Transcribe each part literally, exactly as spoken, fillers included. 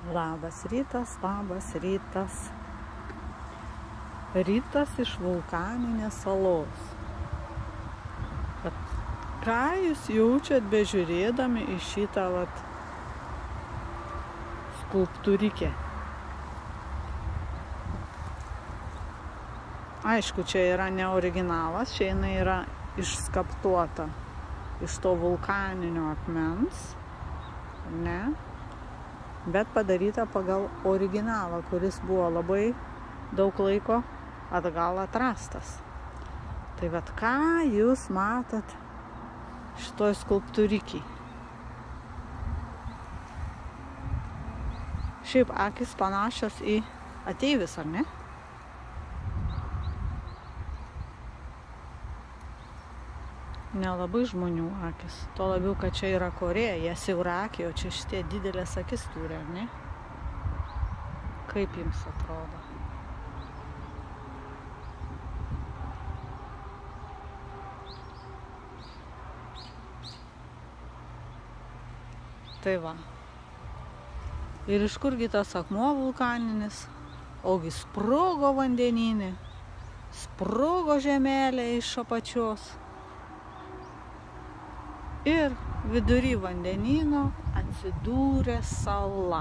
Labas rytas, labas rytas. Rytas iš vulkaninės salos. Bet ką jūs jaučiat bežiūrėdami į šitą vat skulptūrikę? Aišku, čia yra ne originalas, čia jinai yra išskaptuota iš to vulkaninio akmens, ne? Bet padaryta pagal originalą, kuris buvo labai daug laiko atgal atrastas. Tai vat ką jūs matot šitoj skulptūrikiai? Šiaip akis panašios į ateivis, ar ne? Nelabai žmonių akis. To labiau, kad čia yra Korėja, jie siaurakiai, o čia šitie didelės akis turi, ar ne? Kaip jums atrodo? Tai va. Ir iš kurgi tas akmuo vulkaninis? Ogi sprogo vandenyne, sprogo žemelė iš apačios. Ir vidury vandenyno atsidūrė sala.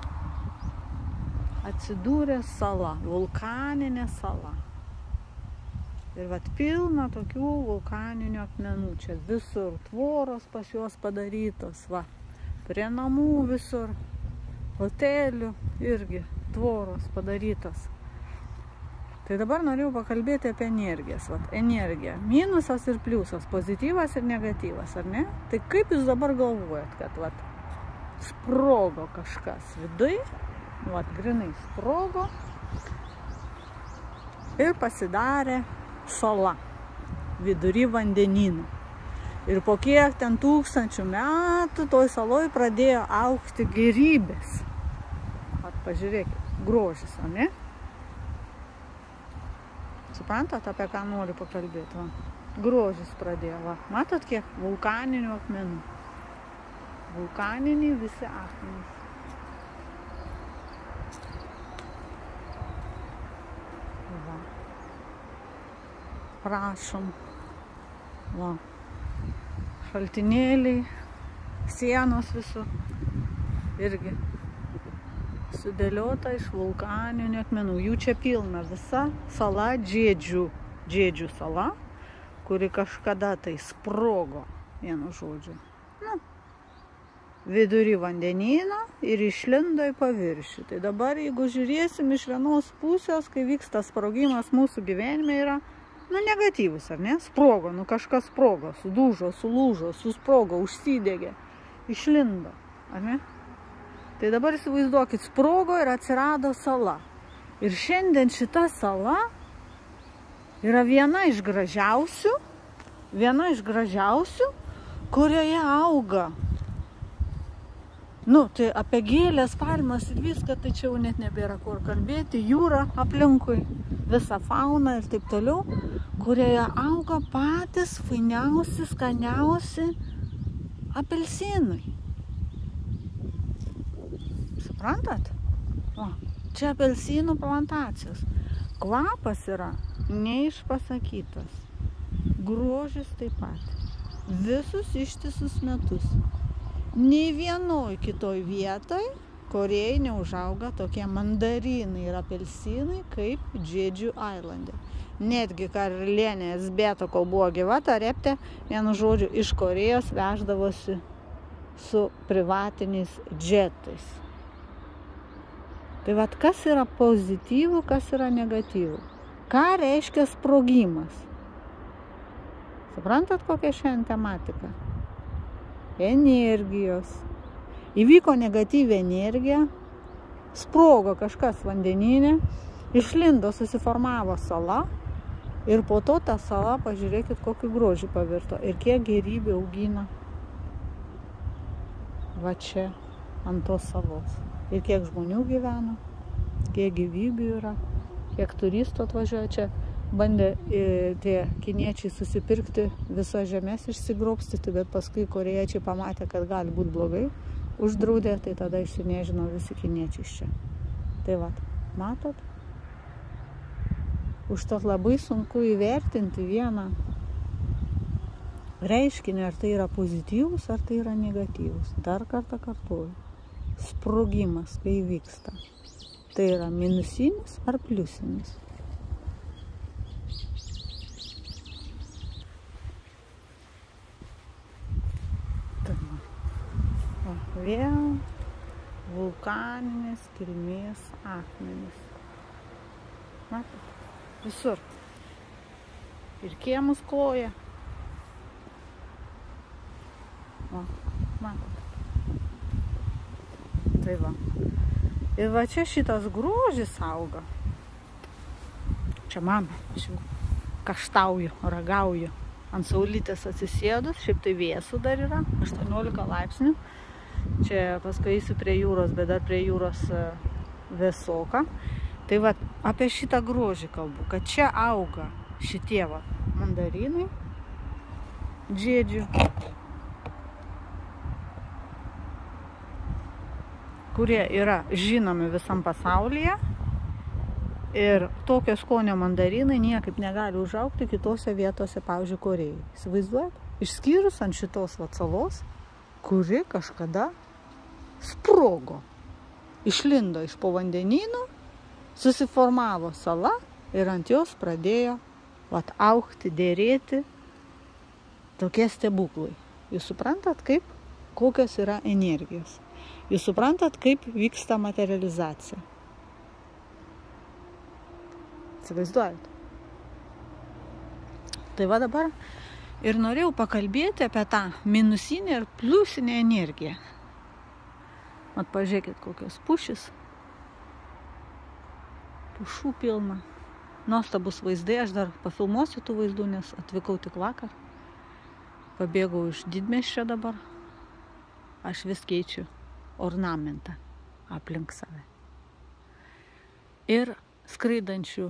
Atsidūrė sala, vulkaninė sala. Ir vat pilna tokių vulkaninių akmenų. Čia visur tvoros pas juos padarytos, va. Prie namų visur, hotelių irgi tvoros padarytos. Tai dabar norėjau pakalbėti apie energijas. Vat, energija. Minusas ir pliusas, pozityvas ir negatyvas, ar ne? Tai kaip jūs dabar galvojat, kad vat, sprogo kažkas viduj, vat, grinai sprogo ir pasidarė sala vidury vandenyno. Ir po kiek ten tūkstančių metų toj saloj pradėjo augti gėrybės. Vat, pažiūrėkit, grožis, ar ne? Suprantat, apie ką noriu pakalbėti? Va. Grožis pradėjo. Va. Matot, kiek vulkaninių akmenų? Vulkaniniai visi akmenys. Va. Prašom. Va. Šaltinėliai, sienos visur. Irgi sudėliota iš vulkaninių akmenų. Jų čia pilna visa sala Džedžių. Džedžių sala, kuri kažkada tai sprogo, vienu žodžiu. Nu, vidury vandenyno ir išlindo į paviršių. Tai dabar, jeigu žiūrėsim iš vienos pusės, kai vyksta sprogimas mūsų gyvenime, yra nu, negatyvus, ar ne? Sprogo, nu kažkas sprogo, sudužo, sulūžo, susprogo, užsidegė, išlindo, ar ne? Tai dabar įsivaizduokit, sprogo ir atsirado sala. Ir šiandien šita sala yra viena iš gražiausių, viena iš gražiausių, kurioje auga. Nu, tai apie gėlės, palmas ir viską, tai čia jau net nebėra kur kalbėti. Jūra aplinkui, visa fauna ir taip toliau, kurioje auga patys fainiausi, skaniausi apelsinai. Suprantat? O, čia apelsinų plantacijos. Kvapas yra neišpasakytas. Grožis taip pat. Visus ištisus metus. Nei vienoj kitoj vietoj Korėjai neužauga tokie mandarinai ir apelsinai kaip Džedžių Ailande. Netgi karalienė Elzbieta, kol buvo gyva, ta reptė, vienu žodžiu, iš Korėjos veždavosi su privatiniais džetais. Tai vat, kas yra pozityvų, kas yra negatyvų? Ką reiškia sprogimas? Suprantat, kokia šiandien tematika? Energijos. Įvyko negatyvi energija, sprogo kažkas vandenyne, išlindo, susiformavo sala ir po to ta sala, pažiūrėkit, kokį grožį pavirto ir kiek gėrybių augina va čia, ant tos salos. Ir kiek žmonių gyvena, kiek gyvybių yra, kiek turistų atvažiuoja čia. Bandė e, tie kiniečiai susipirkti visą žemės išsigrobstyti, bet paskui korėjiečiai pamatė, kad gali būti blogai uždraudė, tai tada išsinėžino visi kiniečiai čia. Tai va, matot? Užtat labai sunku įvertinti vieną reiškinį, ar tai yra pozityvus, ar tai yra negatyvus. Dar kartą kartuoju. Sprogimas, kai vyksta. Tai yra minusinis ar pliusinis. O, vėl vulkaninės kilmės akmenys. Matot? Visur. Ir kiemus kloja. O, matot. Tai va. Ir va čia šitas grožis auga. Čia mama, aš jau kaštauju, ragauju. Ant saulytės atsisėdus, šiaip tai vėsų dar yra, aštuoniolika laipsnių. Čia paskui eisiu prie jūros, bet dar prie jūros vėsoka. Tai va, apie šitą grožį kalbu, kad čia auga šitie va mandarinai, džiedžių, kurie yra žinomi visam pasaulyje. Ir tokio skonio mandarinai niekaip negali užaugti kitose vietose, pavyzdžiui, Korėjai. Įsivaizduojat? Išskyrus ant šitos vat salos, kuri kažkada sprogo. Išlindo iš povandenynų, susiformavo sala ir ant jos pradėjo vat augti, dėrėti tokie stebuklai. Jūs suprantat, kaip, kokios yra energijos. Jūs suprantat, kaip vyksta materializacija. Įsivaizduojat? Tai va dabar ir norėjau pakalbėti apie tą minusinę ir pliusinę energiją. Mat, pažiūrėkit, kokios pušys. Pušų pilna. Nuostabus vaizdai, aš dar pafilmuosiu tų vaizdų, nes atvykau tik vakar. Pabėgau iš didmiesčio dabar. Aš vis keičiu ornamentą aplink save. Ir skraidančių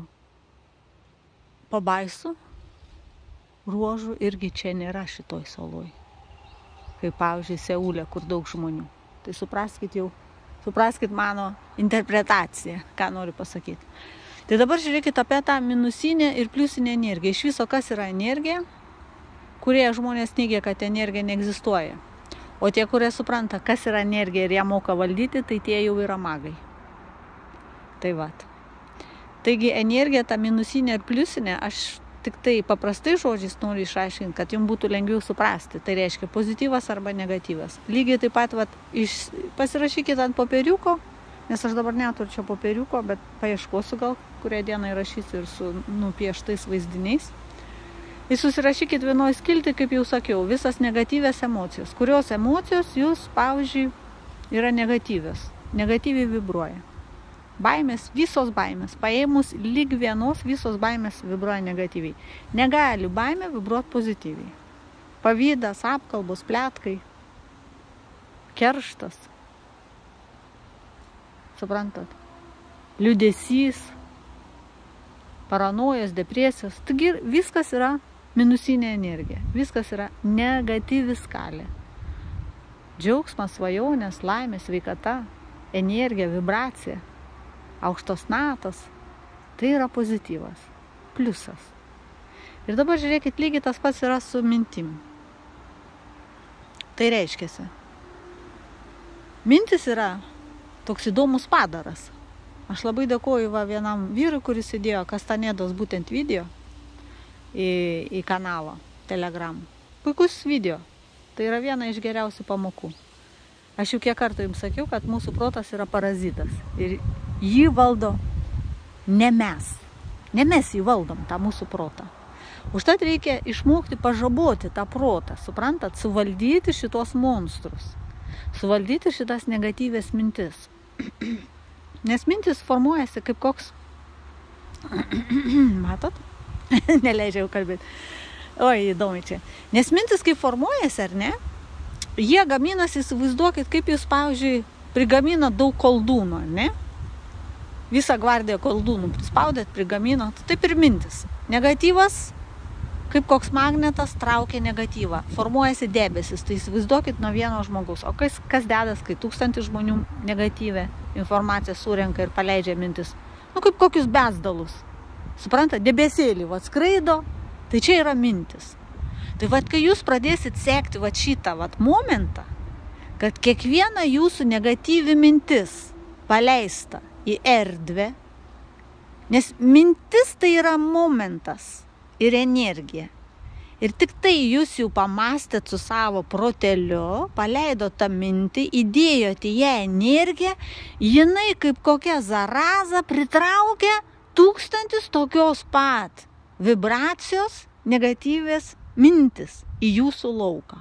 pabaisų ruožų irgi čia nėra šitoj saloj. Kaip pavyzdžiui Seule, kur daug žmonių. Tai supraskit jau, supraskit mano interpretaciją, ką noriu pasakyti. Tai dabar žiūrėkit apie tą minusinę ir pliusinę energiją. Iš viso, kas yra energija, kurie žmonės neigia, kad energija neegzistuoja. O tie, kurie supranta, kas yra energija ir ją moka valdyti, tai tie jau yra magai. Tai vat. Taigi energija, ta minusinė ir pliusinė, aš tik tai paprastai žodžiais noriu išaiškinti, kad jums būtų lengviau suprasti. Tai reiškia pozityvas arba negatyvas. Lygiai taip pat vat, iš, pasirašykit ant popieriuko, nes aš dabar neturiu čia popieriuko, bet paieškosiu gal, kurią dieną įrašysiu ir su nupieštais vaizdiniais. Ir susirašykit vienoj skilti, kaip jau sakiau, visas negatyvės emocijos. Kurios emocijos jūs, pavyzdžiui, yra negatyvios. Negatyviai vibruoja. Baimės, visos baimės, paėmus lyg vienos, visos baimės vibruoja negatyviai. Negali baimė vibruoti pozityviai. Pavydas, apkalbos, pletkai, kerštas. Suprantat? Liūdesys, paranojas, depresijos. Taigi viskas yra minusinė energija. Viskas yra negatyvi skalė. Džiaugsmas, svajonės, laimė, sveikata, energija, vibracija. Aukštos natos, tai yra pozityvas, pliusas. Ir dabar žiūrėkit, lygiai tas pats yra su mintim. Tai reiškiasi. Mintis yra toks įdomus padaras. Aš labai dėkoju va vienam vyrui, kuris įdėjo Kastanėdos būtent video į, į kanalą Telegram. Puikus video. Tai yra viena iš geriausių pamokų. Aš jau kiek kartų jums sakiau, kad mūsų protas yra parazitas. Ir jį valdo ne mes. Ne mes jį valdom, tą mūsų protą. Užtat reikia išmokti pažaboti tą protą, suprantat, suvaldyti šitos monstrus. Suvaldyti šitas negatyvės mintis. Nes mintis formuojasi kaip koks... Matot? Neleidžiau kalbėti. Oi, įdomi čia. Nes mintis kaip formuojasi, ar ne? Jie gaminasi, įsivaizduokit, kaip jūs, pavyzdžiui, prigamina daug koldūnų, ar ne? Visą gvardiją koldūnų prispaudėt, prigaminot, taip ir mintis. Negatyvas kaip koks magnetas traukia negatyvą. Formuojasi debesis, tai įsivaizduokit nuo vieno žmogaus. O kas, kas dedas, kai tūkstantis žmonių negatyvę informaciją surenka ir paleidžia mintis? Nu, kaip kokius bezdalus. Supranta, debesėlį, vat skraido, tai čia yra mintis. Tai vat, kai jūs pradėsit sekti vat šitą vat momentą, kad kiekviena jūsų negatyvi mintis paleista į erdvę, nes mintis tai yra momentas ir energija. Ir tik tai jūs jau pamastėt su savo proteliu, paleido tą mintį, įdėjote ją energiją, jinai kaip kokia zaraza pritraukia tūkstantis tokios pat vibracijos negatyvės mintis į jūsų lauką.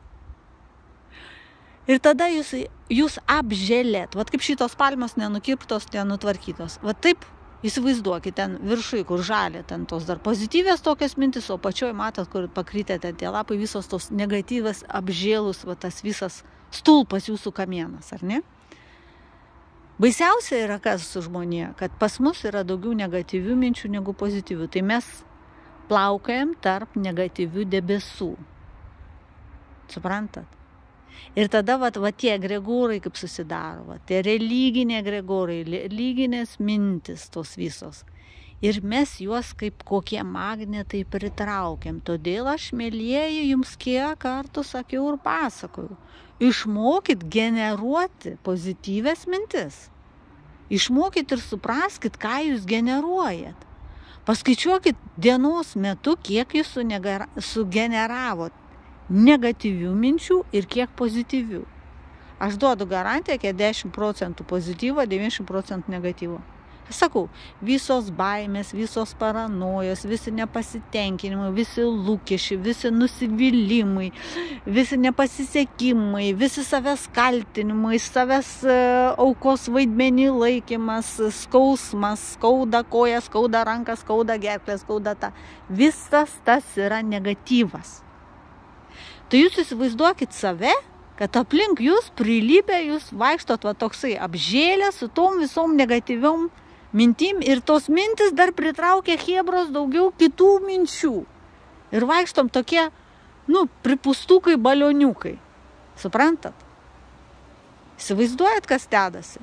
Ir tada jūs, jūs apžėlėt, vat kaip šitos palmos nenukirptos, nenutvarkytos. Vat taip įsivaizduokit, ten viršui, kur žalė, ten tos dar pozityvės tokias mintis, o pačioj matot, kur pakrytė ten tie lapai, visos tos negatyvas apžėlus, va tas visas stulpas jūsų kamienas, ar ne? Baisiausia yra kas su žmonija, kad pas mus yra daugiau negatyvių minčių negu pozityvių. Tai mes plaukajam tarp negatyvių debesų. Suprantat? Ir tada va, va tie egregorai kaip susidaro, va, tie religiniai egregorai, religinės mintis tos visos. Ir mes juos kaip kokie magnetai pritraukiam. Todėl aš, mielieji, jums kiek kartų sakiau ir pasakojau. Išmokit generuoti pozityvės mintis. Išmokit ir supraskit, ką jūs generuojat. Paskaičiuokit dienos metu, kiek jūs sugeneravot negatyvių minčių ir kiek pozityvių. Aš duodu garantiją, kad dešimt procentų pozityvo, devyniasdešimt procentų negatyvo. Aš sakau, visos baimės, visos paranojos, visi nepasitenkinimai, visi lūkesčiai, visi nusivylimai, visi nepasisekimai, visi savęs kaltinimai, savęs aukos vaidmenį laikymas, skausmas, skauda koja, skauda ranka, skauda gerklė, skauda ta. Visas tas yra negatyvas. Tai jūs įsivaizduokit save, kad aplink jūs prilipę, jūs vaikštot va toksai apžėlę su tom visom negatyviom mintim ir tos mintis dar pritraukia chebros daugiau kitų minčių. Ir vaikštom tokie, nu, pripustukai, balioniukai. Suprantat? Įsivaizduojat, kas dedasi?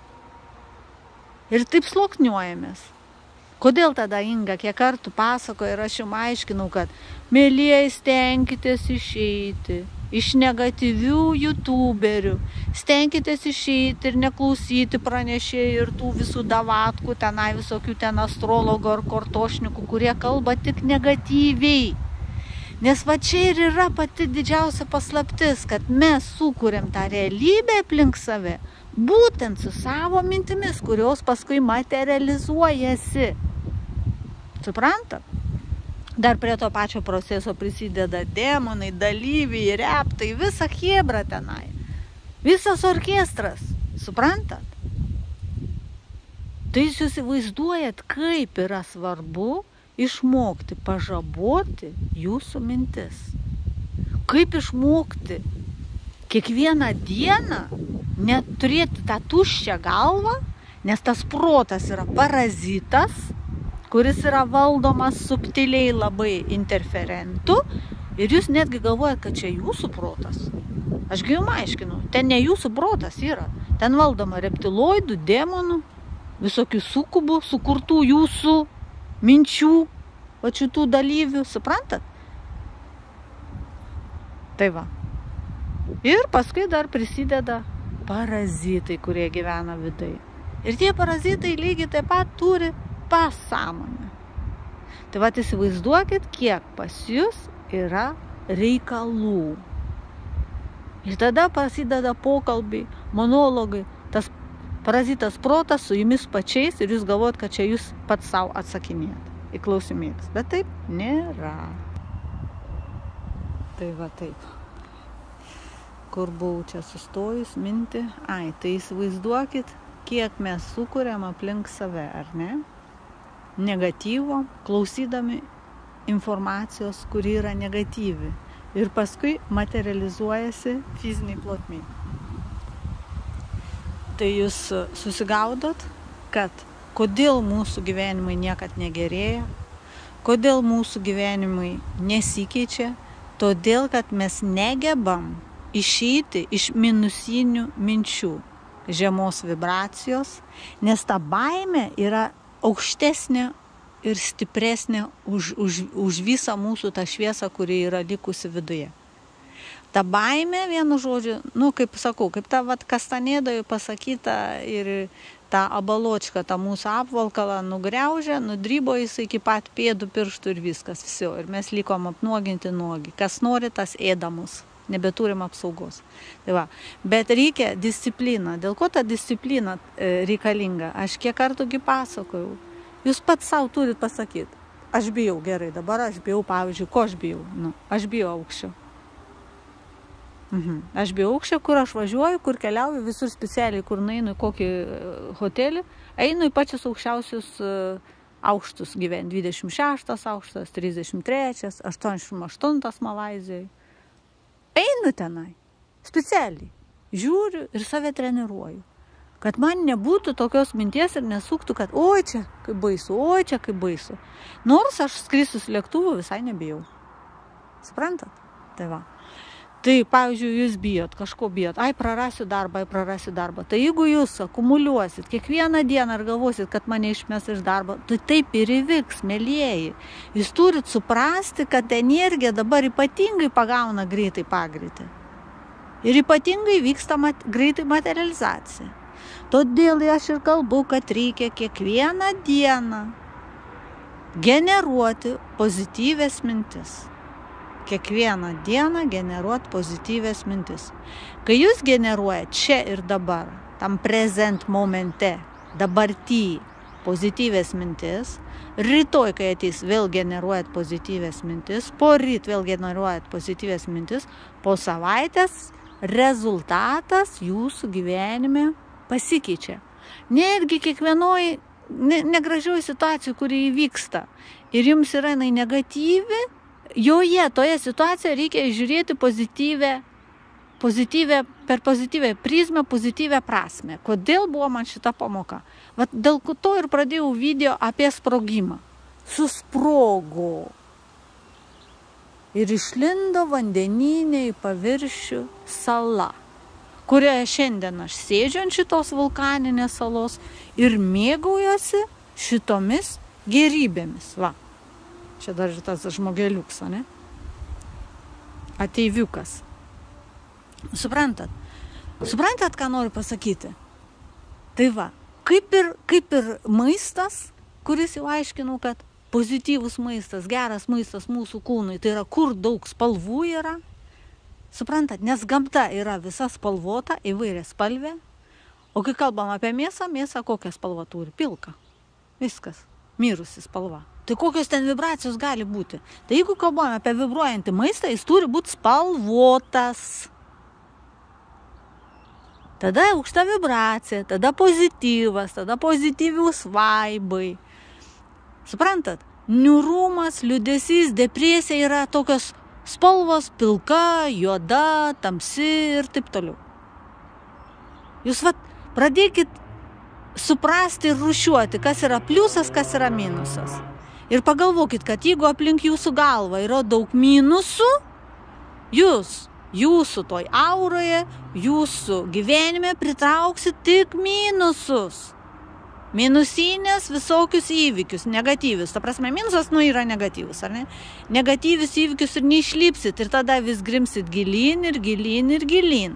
Ir taip sluoksniuojamės. Kodėl tada Inga kiek kartų pasakoja ir aš jums aiškinau, kad mielieji stenkitės išeiti iš negatyvių youtuberių, stenkitės išeiti ir neklausyti pranešėjų ir tų visų davatkų, tenai visokių ten astrologų ar kortošnikų, kurie kalba tik negatyviai. Nes va čia ir yra pati didžiausia paslaptis, kad mes sukūrėm tą realybę aplink save, būtent su savo mintimis, kurios paskui materializuojasi. Suprantat? Dar prie to pačio proceso prisideda demonai, dalyviai, reptai, visa chebra tenai. Visas orkestras. Suprantat? Tai jūs įsivaizduojat, kaip yra svarbu išmokti pažaboti jūsų mintis. Kaip išmokti kiekvieną dieną neturėti tą tuščią galvą, nes tas protas yra parazitas, kuris yra valdomas subtiliai labai interferentų ir jūs netgi galvojat, kad čia jūsų protas. Ašgi jums aiškinu, ten ne jūsų protas yra. Ten valdoma reptiloidų, demonų, visokių sukubų, sukurtų jūsų minčių, va šitų dalyvių, suprantat? Tai va. Ir paskui dar prisideda parazitai, kurie gyvena vidai. Ir tie parazitai lygiai taip pat turi pasąmonę. Tai va, įsivaizduokit, kiek pas jūs yra reikalų. Ir tada prasideda pokalbiai, monologai, tas parazitas protas su jumis pačiais ir jūs galvojat, kad čia jūs pats savo atsakinėjat į klausimėlis. Bet taip nėra. Tai va taip. Kur buvau čia sustojus minti? Ai, tai įsivaizduokit, kiek mes sukuriam aplink save, ar ne? Negatyvo, klausydami informacijos, kuri yra negatyvi. Ir paskui materializuojasi fiziniai plotmiai. Tai jūs susigaudot, kad kodėl mūsų gyvenimai niekad negerėja, Kodėl mūsų gyvenimai nesikeičia? Todėl, kad mes negebam išeiti iš minusinių minčių, žemos vibracijos, nes ta baimė yra aukštesnė ir stipresnė už, už, už visą mūsų tą šviesą, kuri yra likusi viduje. Ta baimė, vienu žodžiu, nu, kaip sakau, kaip ta vat kastanėdoje pasakyta ir tą abaločką, tą mūsų apvalkalą nugriaužė, nudrybo jis iki pat pėdų pirštų ir viskas, viso. Ir mes likom apnuoginti nuogi. Kas nori, tas ėdamus. Nebeturim apsaugos. Tai va. Bet reikia disciplina. Dėl ko ta disciplina e, reikalinga? Aš kiek kartų pasakojau. Jūs pats savo turit pasakyti. Aš bijau, gerai, dabar aš bijau, pavyzdžiui, ko aš bijau? Nu, aš bijau aukščio. Mhm. Aš bijau aukščio, kur aš važiuoju, kur keliauju, visur specialiai, kur nueinu į kokį hotelį, einu į pačius aukščiausius uh, aukštus gyventi. dvidešimt šeštas aukštas, trisdešimt trečias, aštuoniasdešimt aštuntas Malaizijoje. Einu tenai, specialiai, žiūriu ir save treniruoju. Kad man nebūtų tokios minties ir nesuktų, kad oi čia kaip baisu, oi čia kaip baisu. Nors aš skrisiu su lėktuvu visai nebijau. Suprantat? Tai va. Tai, pavyzdžiui, jūs bijot, kažko bijot, ai, prarasiu darbą, ai, prarasiu darbą. Tai jeigu jūs akumuliuosit kiekvieną dieną ir galvosit, kad mane išmes iš darbo, tai taip ir įvyks, mėlieji. Jūs turit suprasti, kad energija dabar ypatingai pagauna greitai pagreitį. Ir ypatingai vyksta mat, greitai materializacija. Todėl aš ir kalbu, kad reikia kiekvieną dieną generuoti pozityvės mintis. Kiekvieną dieną generuoti pozityvės mintis. Kai jūs generuojat čia ir dabar, tam present momente, dabarty pozityvės mintis, rytoj, kai ateis, vėl generuojat pozityvės mintis, po ryt vėl generuojat pozityvės mintis, po savaitės rezultatas jūsų gyvenime pasikeičia. Netgi kiekvienoj negražioj situacijoj, kuri įvyksta ir jums yra jinai negatyvi, joje, toje situacijoje reikia žiūrėti pozityvę, pozityvę, per pozityvę prizmę, pozityvę prasmę. Kodėl buvo man šita pamoka? Vat dėl to ir pradėjau video apie sprogimą. Susprogo. Ir išlindo vandeninė į paviršių sala, kurioje šiandien aš sėdžiu ant šitos vulkaninės salos ir mėgaujuosi šitomis gerybėmis. Va. Čia dar ir tas žmogeliuks, ne? Ateiviukas. Suprantat? Suprantat, ką noriu pasakyti? Tai va, kaip ir, kaip ir maistas, kuris jau aiškinau, kad pozityvus maistas, geras maistas mūsų kūnui, tai yra, kur daug spalvų yra. Suprantat? Nes gamta yra visa spalvota, įvairia spalvė. O kai kalbam apie mėsą, mėsą kokią spalvą turi? Pilka. Viskas. Mirusi spalva. Tai kokios ten vibracijos gali būti? Tai jeigu kalbame apie vibruojantį maistą, jis turi būti spalvotas. Tada aukšta vibracija, tada pozityvas, tada pozityvius vaibai. Suprantat? Niūrumas, liūdesys, depresija yra tokios spalvos pilka, juoda, tamsi ir taip toliau. Jūs vat pradėkit suprasti ir rūšiuoti, kas yra pliusas, kas yra minusas. Ir pagalvokit, kad jeigu aplink jūsų galvą yra daug minusų, jūs, jūsų toj auroje, jūsų gyvenime pritrauksit tik minusus. Minusinės visokius įvykius, negatyvius. Ta prasme, minusas, nu, yra negatyvus, ar ne? Negatyvius įvykius ir neišlipsit ir tada vis grimsit gilyn ir gilyn ir gilyn.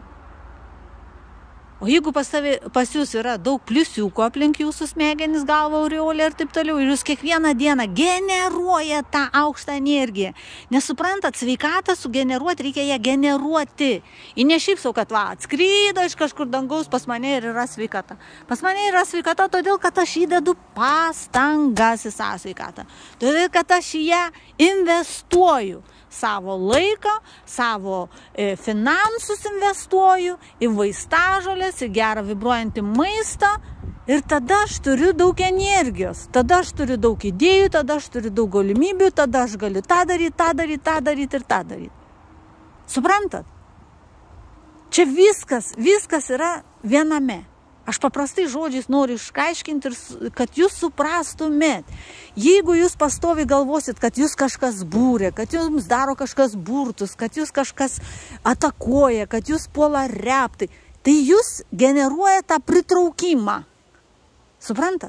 O jeigu pas, savi, pas jūs yra daug pliusiukų aplink jūsų smegenis, galva, aureolė ir taip toliau, ir jūs kiekvieną dieną generuoja tą aukštą energiją. Nesuprantat, sveikatą sugeneruoti, reikia ją generuoti. Ir ne šiaip sau, kad va, atskrydo iš kažkur dangaus, pas mane ir yra sveikata. Pas mane yra sveikata todėl, kad aš įdedu pastangas į savo sveikatą. Todėl, kad aš į ją investuoju. Savo laiką, savo e, finansus investuoju į vaistažolės, į gerą vibruojantį maistą ir tada aš turiu daug energijos, tada aš turiu daug idėjų, tada aš turiu daug galimybių, tada aš galiu tą daryti, tą daryti, tą daryti ir tą daryti. Suprantat? Čia viskas, viskas yra viename. Aš paprastai žodžiais noriu išaiškinti, kad jūs suprastumėt. Jeigu jūs pastovi galvosit, kad jūs kažkas būrė, kad jums daro kažkas burtus, kad jūs kažkas atakuoja, kad jūs puola reptai, tai jūs generuoja tą pritraukimą. Suprantat?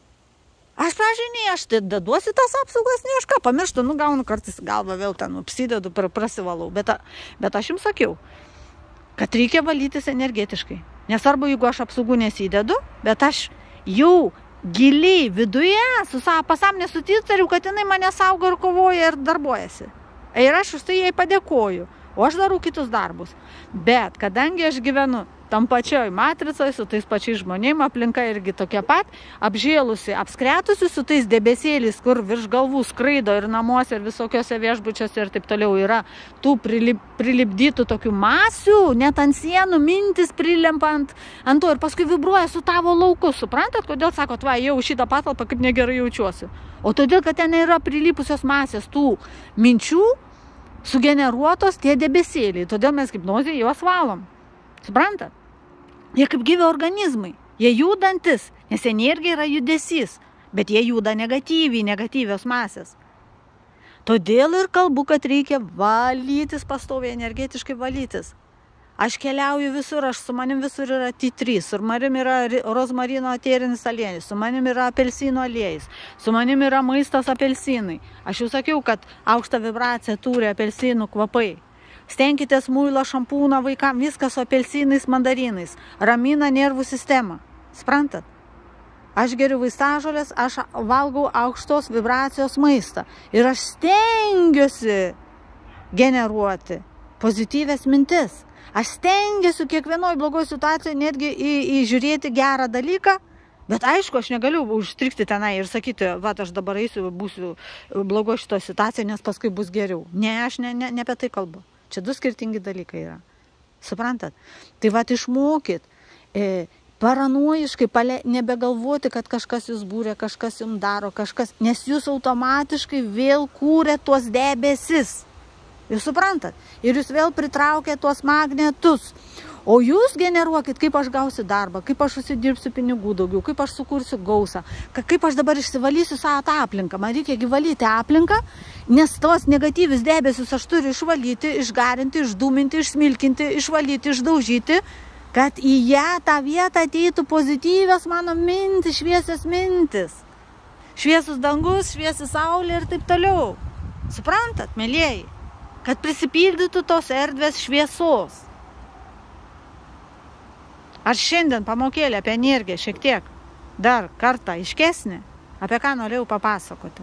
Aš, pažiūrėjau, aš tai daduosi tas apsaugas, ne aš ką, pamirštu, nu gaunu kartais galvą, vėl ten apsidedu, prasivalau. Bet, bet aš jums sakiau, kad reikia valytis energetiškai. Nesvarbu, jeigu aš apsaugų nesidedu, bet aš jau giliai viduje su savo pasąmonė sutitariu, kad jinai mane saugo ir kovoja ir darbuojasi. Ir aš už tai jai padėkoju, o aš darau kitus darbus. Bet kadangi aš gyvenu tam pačioj matricoj, su tais pačiais žmonėm, aplinka irgi tokia pat, apžėlusi, apskretusi su tais debesėliais, kur virš galvų skraido ir namuose, ir visokiose viešbučiuose ir taip toliau yra tų prilip, prilipdytų tokių masių, net ant sienų, mintis prilempant ant to ir paskui vibruoja su tavo lauku. Suprantat, kodėl sakot, va, jau šitą patalpą kaip negerai jaučiuosi? O todėl, kad ten yra prilipusios masės tų minčių, sugeneruotos tie debesėliai. Todėl mes hipnozėje juos valom. Suprantat? Jie kaip gyvi organizmai. Jie judantis, nes energija yra judesys, bet jie juda negatyviai, negatyvios masės. Todėl ir kalbu, kad reikia valytis pastoviai, energetiškai valytis. Aš keliauju visur, aš su manim visur yra T trys, su manim yra rozmarino eterinis aliejus, su manim yra apelsino aliejus, su manim yra maistas apelsinai. Aš jau sakiau, kad aukštą vibraciją turi apelsinų kvapai. Stenkitės muilo, šampūną vaikam, viskas su apelsinais, mandarinais. Ramina nervų sistemą. Sprantat? Aš geriu vaistažolės, aš valgau aukštos vibracijos maistą. Ir aš stengiuosi generuoti pozityvės mintis. Aš stengiuosi kiekvienoj blogoj situacijai netgi į, įžiūrėti gerą dalyką. Bet aišku, aš negaliu užstrikti tenai ir sakyti, va, aš dabar eisiu, būsiu blogo šito situacijoje, nes paskui bus geriau. Ne, aš ne, ne, ne apie tai kalbu. Čia du skirtingi dalykai yra. Suprantat? Tai vat išmokyt, e, paranojiškai pale, nebegalvoti, kad kažkas jūs būrė, kažkas jums daro, kažkas, nes jūs automatiškai vėl kūrė tuos debesis. Jūs suprantat? Ir jūs vėl pritraukė tuos magnetus. O jūs generuokit, kaip aš gausiu darbą, kaip aš užsidirbsiu pinigų daugiau, kaip aš sukursiu gausą, kaip aš dabar išsivalysiu savo tą aplinką. Man reikia gyvalyti aplinką, nes tos negatyvius debesius aš turiu išvalyti, išgarinti, išdūminti, išsmilkinti, išvalyti, išdaužyti, kad į ją tą vietą ateitų pozityvios mano mintis, šviesios mintis. Šviesus dangus, šviesi saulė ir taip toliau. Suprantat, mielieji? Kad prisipildytų tos erdvės šviesos. Ar šiandien pamokėlė apie energiją šiek tiek dar kartą aiškesnė, apie ką norėjau papasakoti?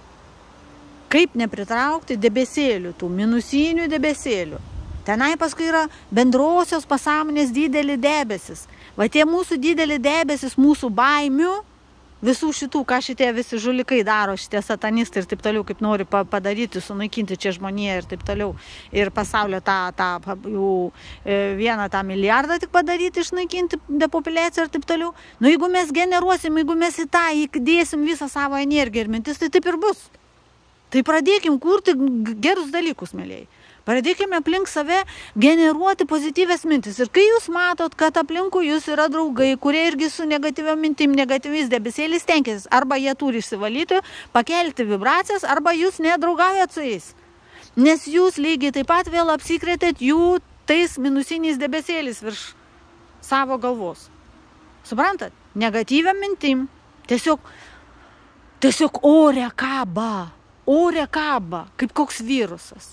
Kaip nepritraukti debesėlių, tų minusinių debesėlių. Tenai paskui yra bendrosios pasąmonės didelį debesis. Va tie mūsų didelį debesis, mūsų baimių, visų šitų, ką šitie visi žulikai daro, šitie satanistai ir taip toliau, kaip nori padaryti, sunaikinti čia žmoniją ir taip toliau. Ir pasaulio tą, tą jau vieną tą milijardą tik padaryti, išnaikinti depopulaciją ir taip toliau. Nu, jeigu mes generuosim, jeigu mes į tą įdėsim visą savo energiją ir mintis, tai taip ir bus. Tai pradėkim kurti gerus dalykus, mėlėjai. Pradėkime aplink save generuoti pozityvės mintis. Ir kai jūs matot, kad aplinkui jūs yra draugai, kurie irgi su negatyviom mintim, negatyviais debesėliais tenkėsis, arba jie turi išsivalyti, pakelti vibracijas, arba jūs nedraugaujat su jais. Nes jūs lygiai taip pat vėl apsikrėtėt jų tais minusiniais debesėliais virš savo galvos. Suprantat? Negatyviam mintim. Tiesiog, tiesiog ore kaba, ore kaba, kaip koks virusas.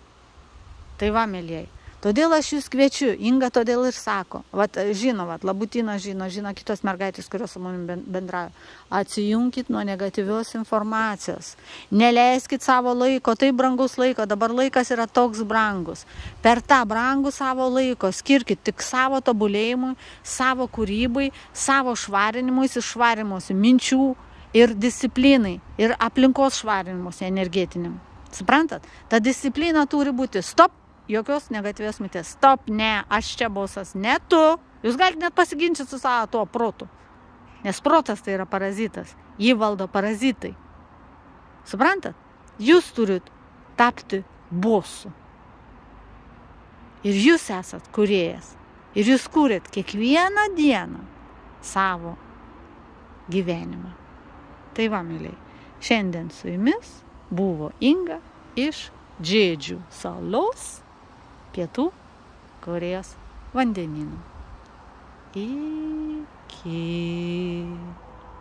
Tai va, mėlėjai. Todėl aš jūs kviečiu, Inga todėl ir sako, vat, žino, vat, Labutina žino, žino kitos mergaitės, kurios su manim bendrauja. Atsijunkit nuo negatyvios informacijos. Neleiskit savo laiko, tai brangus laiko, dabar laikas yra toks brangus. Per tą brangų savo laiko skirkit tik savo tobulėjimui, savo kūrybai, savo švarinimui, iššvarinimuose minčių ir disciplinai, ir aplinkos švarinimuose energetiniam. Suprantat? Ta disciplina turi būti stop. Jokios negatyvios minties. Stop, ne, aš čia bosas, ne tu. Jūs galite net pasiginčyti su savo tuo protu. Nes protas tai yra parazitas. Jį valdo parazitai. Suprantat? Jūs turit tapti bosu. Ir jūs esat kūrėjas. Ir jūs kūrėt kiekvieną dieną savo gyvenimą. Tai va, myliai, šiandien su jumis buvo Inga iš Džedžių salos, Pietų Korėjos vandenyno. Iki.